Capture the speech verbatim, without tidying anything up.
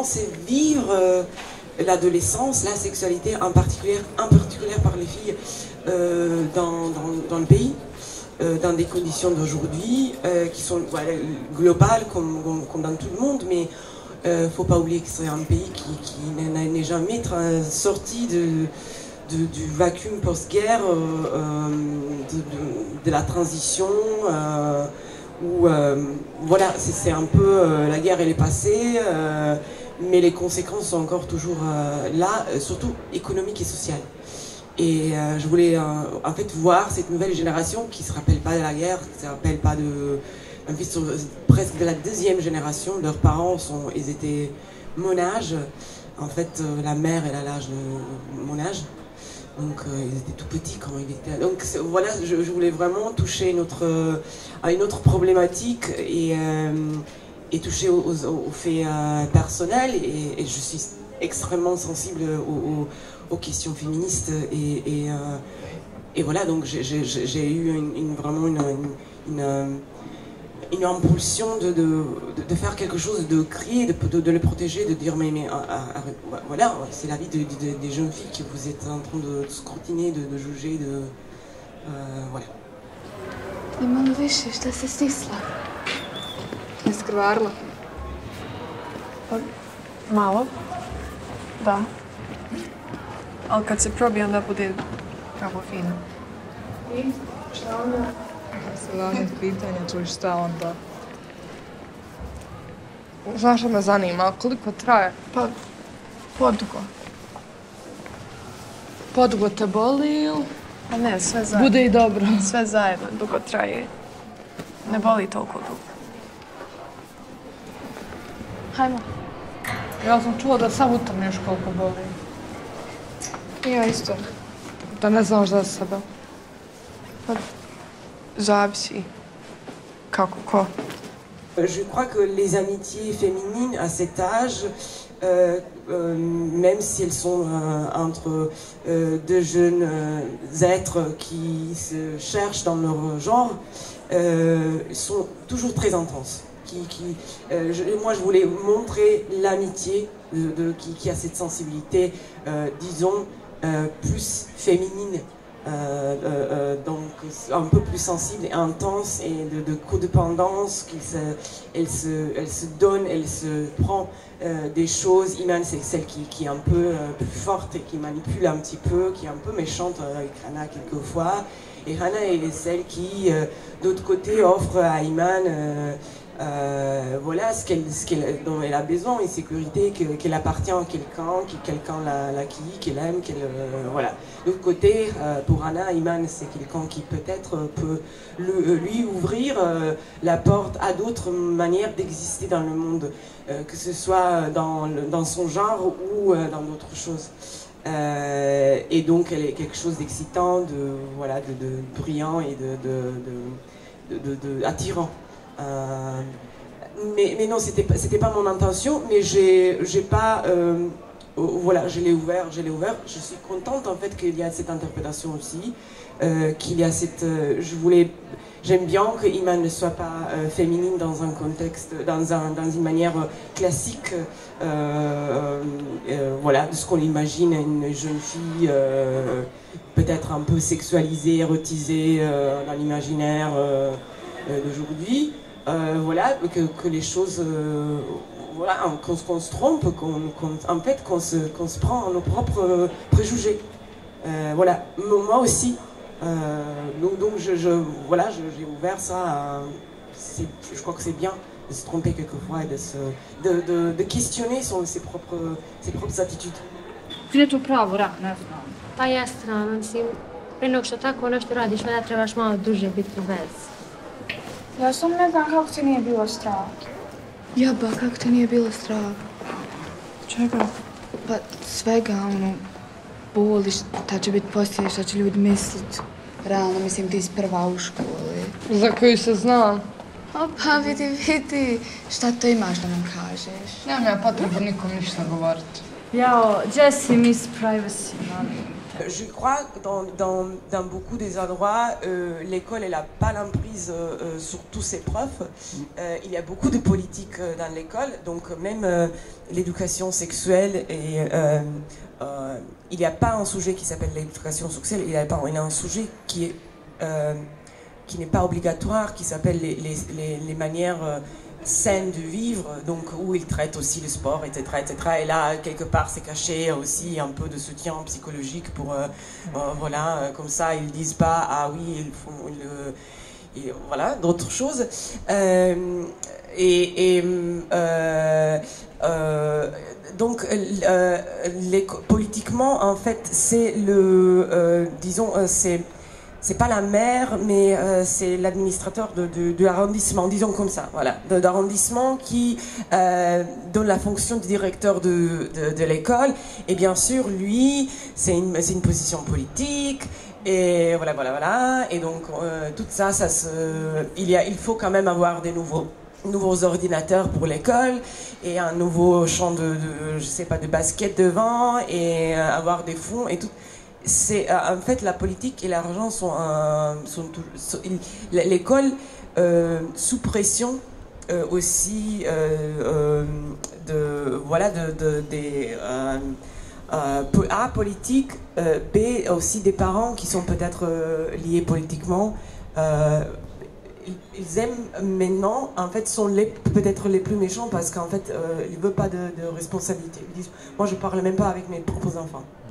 c'est vivre euh, l'adolescence, la sexualité, en particulier, en particulier par les filles euh, dans, dans, dans le pays, euh, dans des conditions d'aujourd'hui euh, qui sont voilà, globales comme, comme, comme dans tout le monde, mais il ne faut pas oublier que c'est un pays qui, qui n'est jamais sorti de, de, du vacuum post-guerre, euh, de, de, de la transition, euh, où euh, voilà, c'est un peu, euh, la guerre elle est passée, euh, mais les conséquences sont encore toujours euh, là, surtout économiques et sociales. Et euh, je voulais euh, en fait voir cette nouvelle génération qui ne se rappelle pas de la guerre, qui ne se rappelle pas de... En fait, sont presque de la deuxième génération, leurs parents, sont, ils étaient mon âge. En fait, euh, la mère, elle a l'âge de mon âge. Donc, euh, ils étaient tout petits quand ils étaient... Donc, voilà, je, je voulais vraiment toucher notre, euh, à une autre problématique et, euh, et toucher aux, aux, aux faits euh, personnels. Et, et je suis extrêmement sensible aux, aux, aux questions féministes. Et, et, euh, et voilà, donc j'ai eu une, une, vraiment une... une, une une impulsion de, de, de faire quelque chose, de crier, de, de, de les protéger, de dire mais, mais arrête, voilà, c'est la vie de, de, des jeunes filles que vous êtes en train de scrutiner, de, de juger, de... Euh, voilà. Imam više, šta se stisla? Iskvarila? Pa, malo. Da. Ali kad se probije, onda bude kako fino. I šta onda? Glavnih pitanja, čuj šta onda. Znaš što me zanima, koliko traje? Pa, podugo. Podugo te boli ili? Pa ne, sve zajedno. Bude i dobro. Sve zajedno, dugo traje. Ne boli toliko dugo. Hajmo. Ja sam čula da sam utrneš koliko boli. Ja isto. Da ne znaš za sebe. Pa, zavisi. Kako, ko? Je crois que les amitiés féminines à cet âge, euh, euh, même si elles sont euh, entre euh, deux jeunes euh, êtres qui se cherchent dans leur genre, euh, sont toujours très intenses. Qui, qui, euh, je, moi, je voulais montrer l'amitié de, de, qui, qui a cette sensibilité, euh, disons, euh, plus féminine. Euh, euh, euh, donc un peu plus sensible et intense et de, de codépendance, qui se, elle, se, elle se donne, elle se prend euh, des choses. Iman, c'est celle qui, qui est un peu euh, plus forte et qui manipule un petit peu, qui est un peu méchante avec Hana quelquefois. Et Hana est celle qui, euh, d'autre côté, offre à Iman euh, euh, voilà ce qu'elle, ce qu'elle, dont elle a besoin, une sécurité, qu'elle qu appartient à quelqu'un, que quelqu'un l'acquis, qu'elle aime, qu'elle euh, voilà. De l'autre côté, euh, pour Hana, Iman, c'est quelqu'un qui peut-être peut le, lui ouvrir euh, la porte à d'autres manières d'exister dans le monde, euh, que ce soit dans, le, dans son genre ou euh, dans d'autres choses. Euh, et donc, elle est quelque chose d'excitant, de, voilà, de, de brillant et de, de, de, de, de, de attirant. Euh, mais, mais non, c'était pas, c'était pas mon intention, mais j'ai, j'ai pas, euh, voilà, je l'ai ouvert, je l'ai ouvert. Je suis contente en fait qu'il y a cette interprétation aussi, euh, qu'il y a cette, euh, je voulais, j'aime bien que Iman ne soit pas euh, féminine dans un contexte, dans un, dans une manière classique, euh, euh, voilà, de ce qu'on imagine une jeune fille, euh, peut-être un peu sexualisée, érotisée euh, dans l'imaginaire euh, d'aujourd'hui. Euh, voilà, que, que les choses, euh, voilà, qu'on qu se trompe, qu'on, qu en fait, qu'on se, qu'on se prend nos propres préjugés. Euh, voilà, moi aussi. Euh, donc, donc je, je, voilà, j'ai ouvert ça. À, je crois que c'est bien de se tromper quelquefois et de, se, de, de, de questionner son, ses, propres, ses propres attitudes. Gdje tu pravo rak, ne znam. Pa ja strana, mislim, prije nego što tako nešto radiš, da trebaš malo duže biti u vezi. Ja sam ne znam kako ti nije bilo strah. Ja ba, kako ti nije bilo strah? Čega? Pa svega, ono, boli, šta će biti poslije, šta će ljudi mislit. Realno, mislim, ti si prva u školi. Za koju se zna. O, pa vidi, vidi, šta to imaš da nam kažeš? Nemam ja potrebu nikom ništa govoriti. Jao, gdje si Miss Privacy, mami? Je crois que dans, dans, dans beaucoup des endroits, euh, l'école elle n'a pas l'emprise euh, sur tous ses profs. Euh, il y a beaucoup de politique euh, dans l'école, donc même euh, l'éducation sexuelle, et, euh, euh, il n'y a pas un sujet qui s'appelle l'éducation sexuelle, il y a, pas, il y a un sujet qui est, euh, qui n'est pas obligatoire, qui s'appelle les, les, les, les manières... Euh, saine de vivre, donc où ils traitent aussi le sport, et cetera, et cetera. Et là, quelque part, c'est caché aussi un peu de soutien psychologique pour, euh, euh, voilà, euh, comme ça, ils disent pas, ah oui, ils font, ils, ils, voilà, d'autres choses. Euh, et, et euh, euh, donc, euh, les, politiquement, en fait, c'est le, euh, disons, euh, c'est c'est pas la maire, mais euh, c'est l'administrateur de, de, de l'arrondissement, disons comme ça, voilà, de l'arrondissement qui euh, donne la fonction de directeur de, de, de l'école. Et bien sûr, lui, c'est une, c'est une position politique. Et voilà, voilà, voilà. Et donc, euh, tout ça, ça se, il y a, il faut quand même avoir des nouveaux, nouveaux ordinateurs pour l'école et un nouveau champ de, de, je sais pas, de basket devant et euh, avoir des fonds et tout. C'est euh, en fait la politique et l'argent sont, euh, sont, sont l'école euh, sous pression euh, aussi euh, euh, de voilà de, de des euh, euh, A politique, euh, B aussi des parents qui sont peut-être euh, liés politiquement. Euh, ils aiment maintenant, en fait, sont les, peut-être les plus méchants parce qu'en fait, euh, ils ne veulent pas de, de responsabilité. Ils disent, moi je parle même pas avec mes propres enfants.